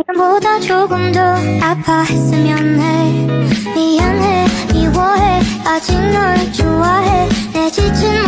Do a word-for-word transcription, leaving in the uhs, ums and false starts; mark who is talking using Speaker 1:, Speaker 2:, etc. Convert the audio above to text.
Speaker 1: 보다 조금 더 아파했으면 해 미안해 미워해 아직 널 좋아해 내 지친